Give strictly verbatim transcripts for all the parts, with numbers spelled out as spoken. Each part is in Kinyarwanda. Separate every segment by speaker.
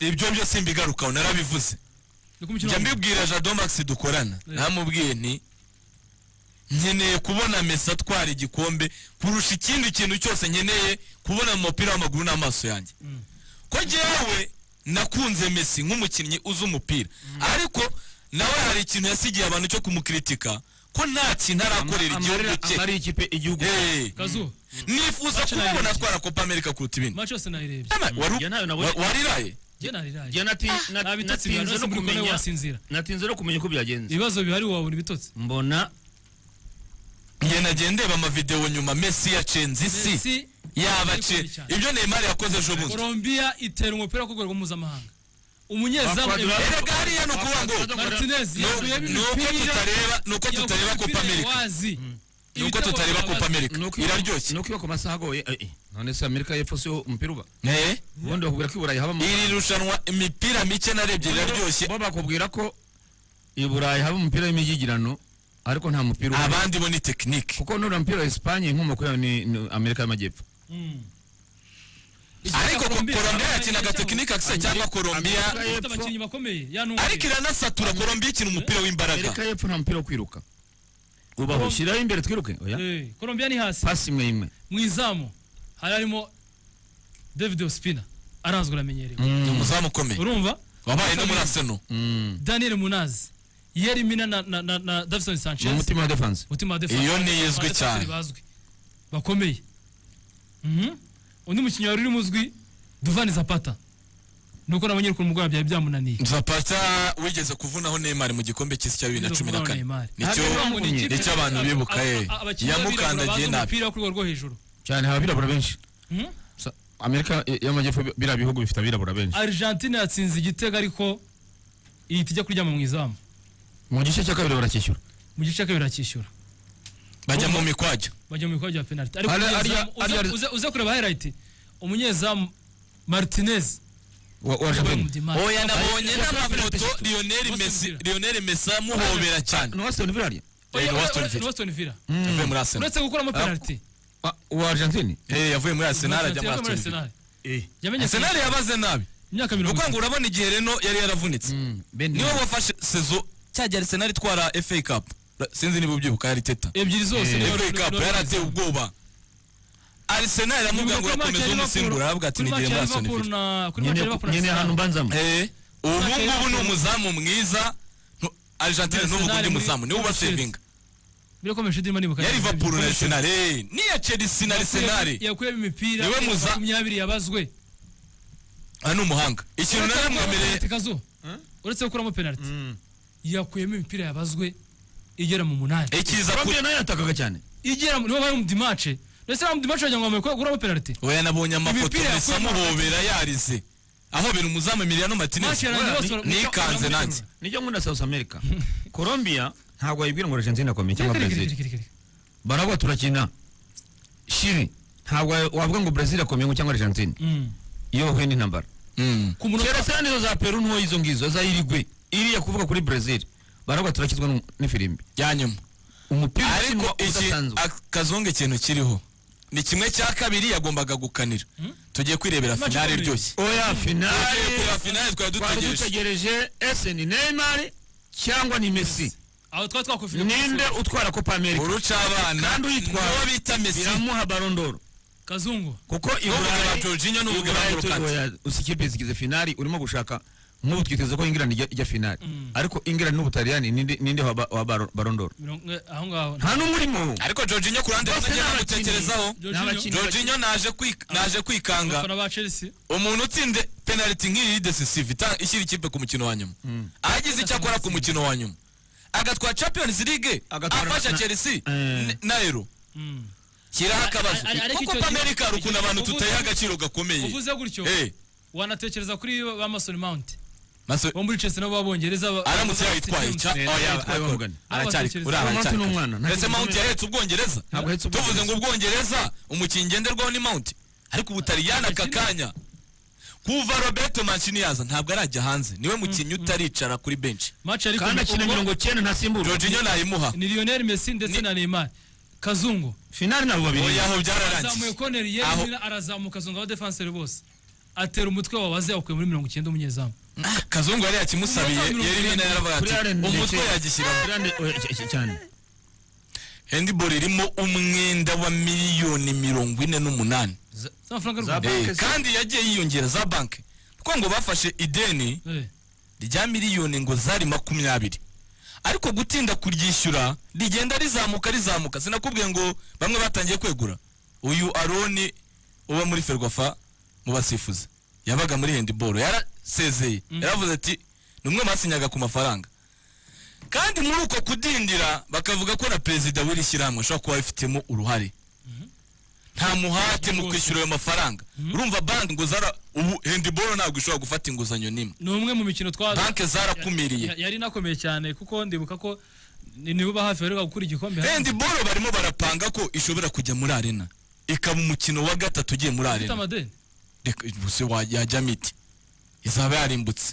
Speaker 1: ibyo byo simbigarukaho narabivuze njya mbibwira Jado Max dukorana namubwiye nti nkeneye kubona Messi atwara igikombe kurusha ikindi kintu cyose nkeneye kubona mu mupira w'amaguru n'amaso yanjye ko jewe nakunze Messi nk'umukinnyi uzi umupira ariko nawe hari ikintu yasigiye abantu cyo kumukritika ko nta kintu arakorera igihugu cye
Speaker 2: ari ikipe igihugu
Speaker 3: Kazu
Speaker 1: nifuza kubona atwara Copa America kuruta ibindi
Speaker 3: match yose nayirebye
Speaker 1: wariraye
Speaker 3: je
Speaker 2: natinze no kumenya natinze no kumenya ko byagenze
Speaker 3: ibibazo bihari wabona ibitotsi
Speaker 2: mbona
Speaker 1: nge nagendeba ama video nyuma Messi yacenze isi yabace ibyo Neymar yakoze ejo bundi
Speaker 3: Colombia itera umupira ku rwego mpuzamahanga umunyezamu
Speaker 1: erega hariya no kuvuga ngo
Speaker 3: Martinez
Speaker 1: nuko tutareba nuko tutareba Copa America nuko tutareba Copa America iraryoshye
Speaker 2: nuko iba ku masaha agoye none se Amerika y'Epfo si umupira uba
Speaker 1: eh
Speaker 2: ubundi bakubwira ko iburayi haba
Speaker 1: iri rushanwa imipira mike narebye iraryoshye
Speaker 2: bo bakubwira ko iburayi haba umupira w'imigigirano ariko nta mupira
Speaker 1: abandi bo ni technique
Speaker 2: kuko no mpira Espagne nk'umoko ya ni Amerika y'Amajyepfo
Speaker 1: ariko Colombia yakinaga technique akise cyangwa Colombia
Speaker 3: abakinnyi bakomeye yanumva
Speaker 1: ariko iranasatura Colombia ikina umupira w'imbaraga
Speaker 2: Amerika y'Epfo nta mupira wo kwiruka uba ushyira imbere twiruke oya
Speaker 3: eh Colombia ni hasi
Speaker 2: pasi imwe imwe
Speaker 3: mwizamu harimo David Ospina arazwe ramenyerewe
Speaker 1: umuzamu ukomeye
Speaker 3: urumva
Speaker 1: wabaye no muri Arsenal
Speaker 3: Daniel Munaz yeri mina na na, na, na Davison Sanchez
Speaker 2: umutima wa defense
Speaker 3: umutima wa defense
Speaker 1: iyo ni yezwe cyane
Speaker 3: bakomeye mhm undi mukinnyi wari uri muzwi Duvani Zapata nuko nabonye ko umugabo bya byamunaniye
Speaker 1: Zapata wigeze kuvunaho Neymar mu gikombe cy'isi cya bibiri na cumi na kane nicyo nicyo abantu bibuka ye yamukandagiye nabi
Speaker 3: umupira ku rwego rwo hejuru
Speaker 2: cyane habirabura benshi Amerika y'Amajyepfo bira bihugu bifite abirabura benshi
Speaker 3: Argentina yatsinze igitego ariko ihitijya kuryama mu izamu
Speaker 2: mu gice cya kabiri barakishyura
Speaker 3: mu gice cya kabiri barakishyura
Speaker 1: bajya mu mikwajya
Speaker 3: bajya mu mikwajya ya penalty ariko uze uze kureba highlight umunyezamu Martinez
Speaker 1: oya nabonye n'amafoto Lionel Messi Lionel Messi amuhobera cyane
Speaker 2: no Aston Villa
Speaker 3: no Aston Villa
Speaker 1: yavuye muri Arsenal
Speaker 3: uretse gukuramo penalty
Speaker 2: wa Argentina
Speaker 1: eh yavuye muri Arsenal ajya muri Arsenal
Speaker 3: eh
Speaker 1: Arsenal yabaze nabi
Speaker 3: imyaka mirongo
Speaker 1: uko ngo urabona igihe Reno yari yaravunitse niwe wafashe sezo cyajya Arsenal twara F A Cup sinzi niba ubyibuka yari teta
Speaker 3: ebyiri zose
Speaker 1: F A Cup yarateye ubwoba Arsenal yamubwira ngo urakomeza umusimbura aravuga ati nigire muri Aston Villa
Speaker 2: nyene hano mbanzamo
Speaker 1: eh ubu ngubu ni umuzamu mwiza Argentina n'uvuga undi muzamu niwe ubasevinga
Speaker 3: birakomeje ndimo nibuka
Speaker 1: ya Liverpool na Arsenal eh ni ya Chelsea na Arsenal
Speaker 3: yakuye imipira makumyabiri yabazwe
Speaker 1: ano umuhanga ikintu naramwemereye
Speaker 3: Kazo uretse gukuramo penalty yakuyemo imipira yabazwe igera mu munani
Speaker 1: ikiza
Speaker 2: kuri nayo yatakaga cyane
Speaker 3: igera niho bari mu dimatch ndetse mu dimatch bajya ngo gukuraho penalty
Speaker 1: oya nabonye amafoto bisamuhobera yarize aho bera umuzamu Emiliano Martinez nikanze nanjye
Speaker 2: niyo nkunda South America Colombia ntabwo yibwira ngo Argentina komeye cyangwa Brazil baragwa turakina shiri ntabwo wavuga ngo Brazil akomeye cyangwa Argentina iyo bahuye n'intambara kera cyane zo za Peru nto izo ngizo za irigwe iriya kuvuga kuri Brazil baragwa turakizwa n'ifirimbi
Speaker 1: yanyuma
Speaker 2: umupira
Speaker 1: ariko iki akazonge ikintu kiriho ni kimwe cya kabiri yagombaga gukanira tugiye kwirebera finale iryoshye
Speaker 2: oya finale
Speaker 1: kuri finale twari
Speaker 2: dutegereje ese ni Neymar cyangwa ni Messi
Speaker 3: aho twa twakufira
Speaker 2: ninde utwara Copa America
Speaker 1: uruca abana
Speaker 2: kandi uyitwara
Speaker 1: uwo bita Messi
Speaker 2: biramuha Ballon d'Or
Speaker 3: Kazungu
Speaker 2: kuko
Speaker 1: iburayi Jorginho n'ubuge
Speaker 2: bamuruka usikipe zigize finale urimo gushaka nk'ubu twiteze ko England ijya finale ariko England n'Ubutaliyani ninde ninde wa Ballon d'Or
Speaker 3: aho ngaho
Speaker 2: nta n'umurimo
Speaker 1: ariko Jorginho kurande nagiye gutekerezaho Jorginho naje naje kwikanga
Speaker 3: abafana ba Chelsea
Speaker 1: umuntu utsinde penalty nk'iri decisive ishyira ikipe ku mukino wa nyuma agize icyo akora ku mukino wa nyuma agatwara Champions League afasha Chelsea na Euro kiraha akabazo kuko America rukuna abantu tutaye agaciro gakomeye
Speaker 3: uvuze gutyo wanatekereza kuri ba Mason Mount
Speaker 1: Maso
Speaker 3: bo muri Chelsea nabo babongereza
Speaker 1: aramutse yitwaye cha oya aracyari uracyari n'umwana ndetse Mount yahetse ubwongereza tuvuze ngo ubwongereza umukingenderwaho ni Mount ariko Ubutaliyani akakanya kuva Roberto Mancini yaza ntabwo arajya hanze niwe mukinyi utaricara kuri bench
Speaker 3: match ariko
Speaker 2: kandi akina mirongo icyenda ntasimbura
Speaker 1: Jorginho nayimuha
Speaker 3: ni Lionel Messi ndetse na Neymar Kazungu
Speaker 2: finale nabo babiri
Speaker 1: oya aho byararangiye
Speaker 3: azamuye corner yeri arazamuka Kazungu aba defenseur bose atera umutwe wabaze akuye muri mirongo icyenda umunyezamu
Speaker 1: Kazungu yari yakimusabiye yari nyine yaravuga ati umutwe yagishyira
Speaker 2: cyane
Speaker 1: handball irimo umwenda wa miliyoni mirongo ine n'umunani kandi yagiye yiyongera za banki kuko ngo bafashe ideni rya miliyoni ngo zari makumyabiri ariko gutinda kuryishyura rigenda rizamuka rizamuka sinakubwiye ngo bamwe batangiye kwegura uyu Aroni uba muri Ferwafa mu basifuzi yabaga muri handball yarasezeye yaravuze ati numwe masinyaga ku mafaranga kandi muri uko kudindira bakavuga ko na president w'iri shyirahamwe ashobora kuba afitemo uruhare nta muhate mu kwishyura ayo mafaranga urumva banki ngo zara ubu handball ntabwo ishobora gufata inguzanyo nimwe
Speaker 3: numwe mu mikino twa
Speaker 1: banki zarakumiriye
Speaker 3: yari nakomeye cyane kuko ndibuka ko nibuba hafi bari gukura igikombe
Speaker 1: handball barimo barapanga ko ishobora kujya muri arena ikaba umukino wa gatatu ugiye muri arena buse wajya miti izaba yarimbutse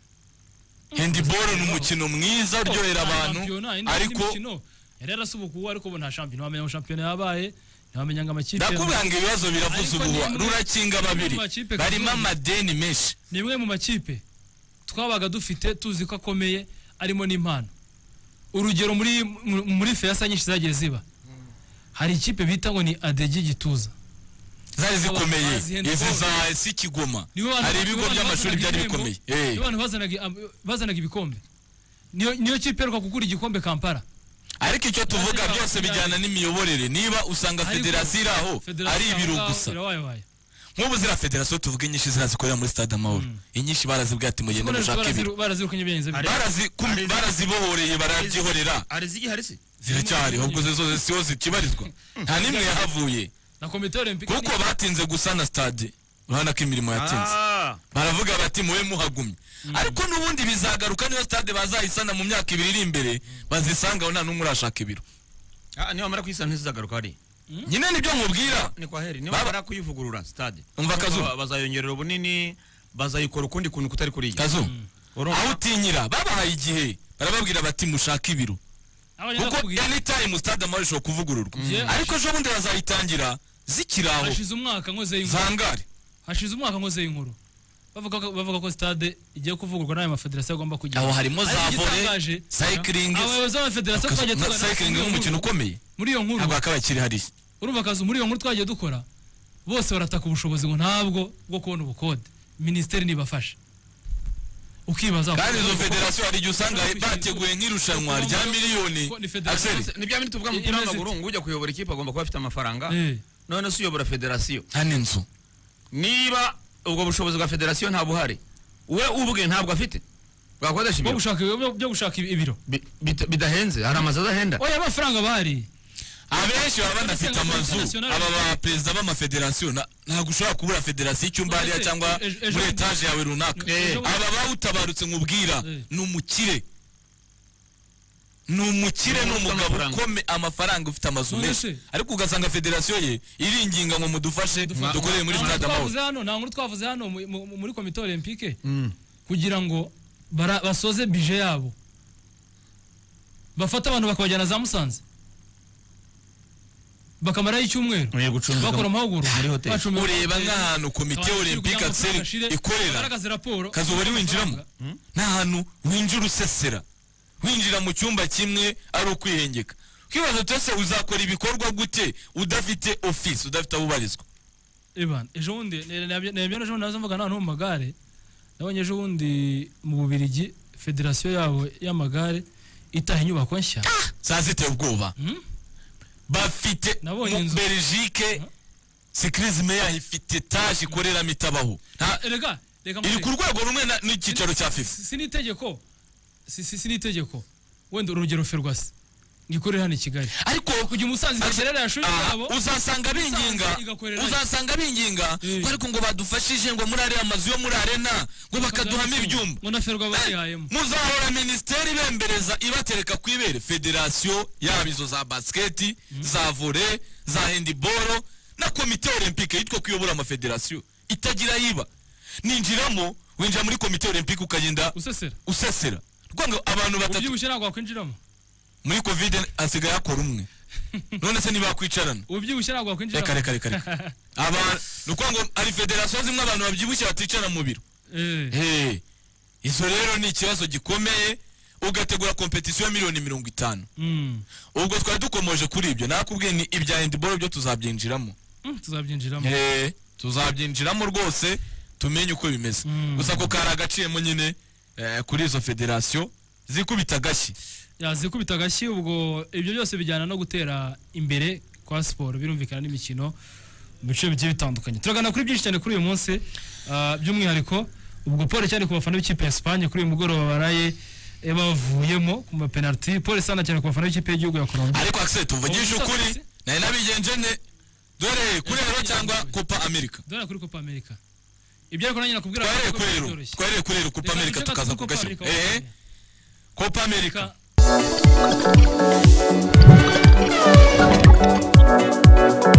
Speaker 1: handball ni umukino mwiza uryohera abantu ariko
Speaker 3: yari yarasubukuwe ariko nta champion wamenya champion yabaye ntamenya ngo amakipe
Speaker 1: nakubwanga ibibazo biravuze ubuwa rurakinga babiri barimo amadeni menshi
Speaker 3: nimwe mu makipe twabaga dufite tuzi ko akomeye arimo n'impano urugero muri muri feyasa nyinshi zagiye ziba hari ikipe bita ngo ni Adegi Gituza
Speaker 1: zari zikomeye izi za Sikigoma hari ibigo by'amashuri byari bikomeye
Speaker 3: eh abantu bazanaga bazanaga ibikombe niyo niyo kipe rwa kugura igikombe Kampala
Speaker 1: ariko icyo tuvuga byose bijyana n'imiyoborere niba usanga federasiyo iraho ari ibiro gusa nk'ubu zira federasiyo tuvuga inyinshi zirazikorera muri stade Amahoro inyinshi barazibwiye ati mugende mushake ibiro barazibohoreye barabyihorera
Speaker 2: ari zigi hari se
Speaker 1: ziracyari ahubwo zose zose kibarizwa nta nimwe yahavuye
Speaker 3: na komite olympique
Speaker 1: kuko batinze gusana stade urabona ko imirimo yatinze baravuga bati muwe muhagumye ariko nubundi bizagaruka niyo stade bazayisana mu myaka ibiri iri imbere bazisangaho nta numwe urashaka ibiro
Speaker 2: ah niyo amara kuyisana ntizagaruka ari
Speaker 1: nyine nibyo nkubwira
Speaker 2: ni kwa heri niyo amara kuyivugurura stade
Speaker 1: umva Kazu
Speaker 2: bazayongerera ubunini bazayikora ukundi kuntu kutari kuriya
Speaker 1: Kazu aho utinyira babahaye igihe barababwira bati mushaka ibiro kuko anytime stade Amahoro ishobora kuvugururwa ariko ejo bundi bazayitangira zikiraho
Speaker 3: hashize umwaka nkoze y'inkuru
Speaker 1: zangare
Speaker 3: hashize umwaka nkoze y'inkuru bavuga bavuga ko stade igiye kuvugurwa n'ayo mafederasiyo agomba kugira
Speaker 1: aho harimo za volley cycling
Speaker 3: abayobozi b'amafederasiyo twagiye tugana
Speaker 1: cycling nk'umukino ukomeye
Speaker 3: muri iyo nkuru
Speaker 1: ntabwo akabakiri hari
Speaker 3: urumva Kazu muri iyo nkuru twagiye dukora bose barataka ubushobozi ngo ntabwo bwo kubona ubukode ministeri nibafasha ukibaza
Speaker 1: kandi izo federasiyo hari igihe usanga bateguye nk'irushanwa rya miliyoni
Speaker 2: nibyo bintu tuvuga mu mupira w'amaguru ngo ujya kuyobora ikipe agomba kuba afite amafaranga none se uyobora federasiyo
Speaker 1: hano inzu
Speaker 2: niba ubwo bushobozi bwa federasiyo nta buhari we ubwe ntabwo afite bwakodesha ibiro
Speaker 3: byo gushaka ibiro
Speaker 2: bidahenze hari amazu adahenda
Speaker 3: oya amafaranga bahari
Speaker 1: abenshi baba banafite amazu aba ba perezida b'amafederasiyo ntabwo ushobora kubura federasiyo icyumba hariya cyangwa muri etaje yawe runaka aba bawutabarutse nkubwira ni umukire ni umukire ni umugabo ukome amafaranga ufite amazu menshi ariko ugasanga federasiyo ye iringinga ngo mudufashe dukorere muri stade Amahoro
Speaker 3: nta nkuru twavuze hano muri komite olympique kugira ngo basoze bije yabo bafata abantu bakabajyana za Musanze bakamaraho icyumweru bakora amahugurwa
Speaker 1: ureba nk'ahantu komite olympique ikorera Kazu wari winjiramo nta hantu winjira usesera winjira mu cyumba kimwe ari ukwihengeka kibazo cyose uzakora ibikorwa gute udafite office udafite abubarizwa
Speaker 3: Ivan ejo bundi nebyo ejo nazo mvuga nta no mu magare nabonye ejo bundi mu Bubirigi federasiyo yabo y'amagare itaha inyubako nshya
Speaker 1: zazite ubwoba bafite mu Belgique cyclisme yaho ifite etage ikorera mitabaho
Speaker 3: rega rega
Speaker 1: iri ku rwego rumwe n'ikicaro cya FIFA
Speaker 3: sinitegeko si nitegeko wenda urugero Ferwafa ngikorera hano i Kigali
Speaker 1: ariko
Speaker 3: kujya umusanzi bagerera yashuri yabo
Speaker 1: uzasanga binginga uzasanga binginga ariko ngo badufashije ngo muri ari amazu yo muri arena ngo bakaduhama ibyumba
Speaker 3: ngo na Ferwafa bayihayemo
Speaker 1: muzahora ministeri bembereza ibatereka kwibere federasiyo yabizo za basket za volley za handball na komite olympique yitwa kuyobora ama federasiyo itagira yiba ninjiramo winjira muri komite olympique ukagenda
Speaker 3: usesera
Speaker 1: usesera rwanga abantu batatu
Speaker 3: ubyibushye ntabwo wakwinjiramo
Speaker 1: muri covid asigaye akora umwe none se ntibakwicarana
Speaker 3: ubyibushye ntabwo wakwinjira
Speaker 1: reka reka reka reka aba nuko ngo ari federation zimwe abantu babyibushye baticara mu biro
Speaker 3: eh
Speaker 1: eh izo rero ni ikibazo gikomeye ugategura competition ya miliyoni mirongo itanu
Speaker 3: mm
Speaker 1: ubwo twari dukomoje kuri ibyo nakubwiye ni ibya handball byo tuzabyinjiramo
Speaker 3: mm, tuzabyinjiramo
Speaker 1: eh tuzabyinjiramo rwose tumenye uko bimeze
Speaker 3: Mm.
Speaker 1: gusa ko kara agaciyemo nyine eh, kuri izo federation zikubita gashyi
Speaker 3: yazikubita gashyi ubwo ibyo byose bijyana no gutera imbere kwa siporo birumvikana n'imikino mu bice bigiye bitandukanye turagana kuri byinshi cyane kuri uyu munsi ah, by'umwihariko ubwo Paul cyane ku bafana b'ikipe ya Espagne kuri uyu mugoroba baraye eh, bavuyemo ku ma penalty Paul sana cyane ku bafana b'ikipe y'igihugu ya Colombia
Speaker 1: ariko akse tuvugisha ukuri nari nabigenje ne dore kuri rero cyangwa Copa America
Speaker 3: dore kuri Copa America ibyo ariko nanjye nakubwira
Speaker 1: twarere kuri rero twarere kuri rero Copa America tukaza kugashyira eh Copa America